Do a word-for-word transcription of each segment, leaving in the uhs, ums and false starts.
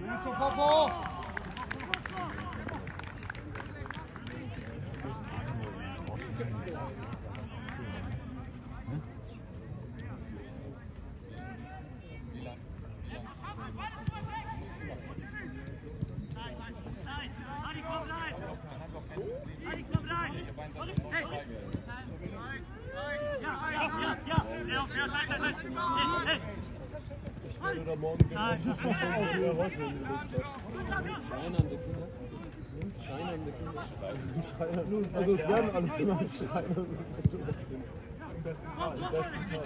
Gut zum Popo! Ich werde da morgen wieder rausholen. Scheinernde Kinder. Scheinernde Kinder. Scheinernde. Also es werden alles immer Schreiner. Im besten Fall. Im besten Fall.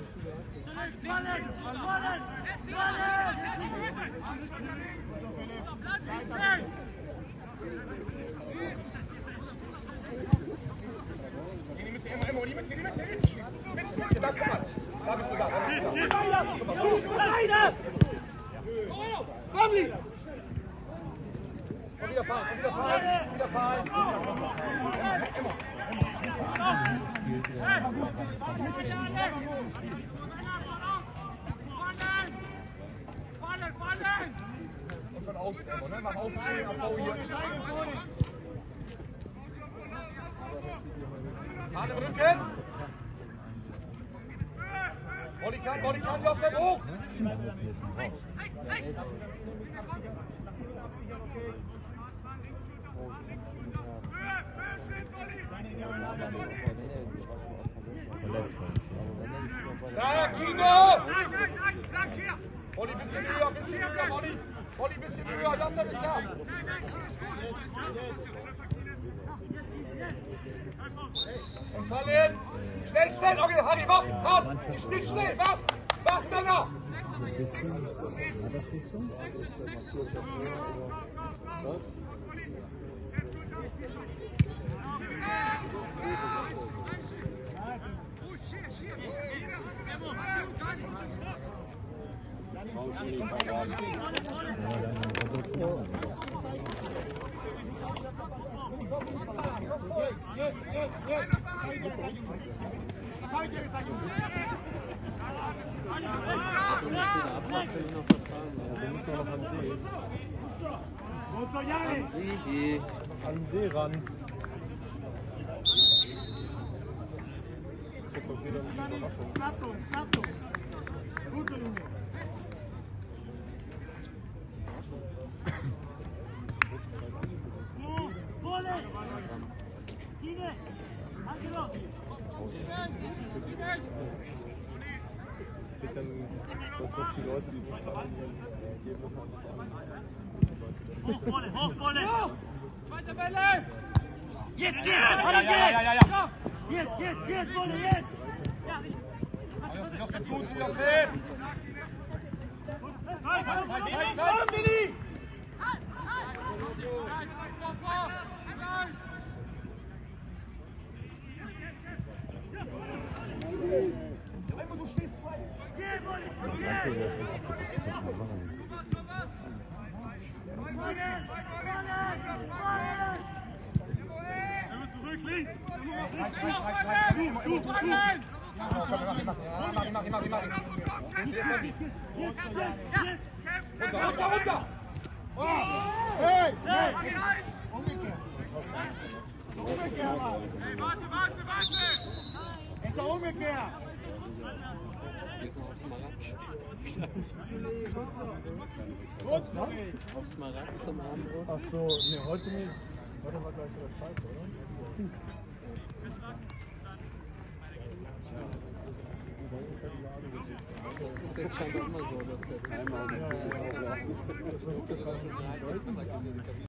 Emo, die mit dir, die mit dir, die schießen. Mit, mit dir, da, komm mal. Da bist du da. Reine! Komm sie! Und wieder fahren, und wieder fahren, wieder fahren. Emo. Und von außen, Emo, ne? Mach außen zehn, auf V hier. Hahn im Rücken. Bodykan, Bodykan, Josef, hoch. Da, Kino! Bolli, bisschen höher, bisschen höher, Bolli. Bolli, bisschen höher, Josef ist da. Und fallen! Schnell, schnell! Okay, Harry, wach! Hart! Nicht schnell! Wach! Wach, Männer! Jetzt, jetzt, jetzt! Zeig dir, zeig dir! An See, an Seerand. Achtung, Achtung! Gute Linie! Das kriegt dann das, was die Leute, die Ergebnis haben. Hochwolle! Zweite Welle! Jetzt geht's! Ja, ja, ja, ja, ja, ja. Jetzt, jetzt, jetzt, Wolle, jetzt! Josef, gut, Josef! Zeit, Zeit, Zeit, Zeit! Billy! Du stehst frei! Ich will das nicht abgepasst machen. Zurück, links! Du, fallen! Mach ihn, mach ihn, mach ihn, mach ihn. Runter, runter, runter! Hey, hey! Umgekehrt! Umgekehrt! Hey, warte, warte, warte! Jetzt umgekehrt! Gehst du noch aufs Smaragd? Aufs Smaragd zum Abendbrot? Ach so, nee, heute nicht. Heute war gleich wieder scheiße, oder? Das ist jetzt scheinbar immer so, dass der Timer... Ja, ja, ja. Das war schon drei Tage gesagt, dass er die Kabine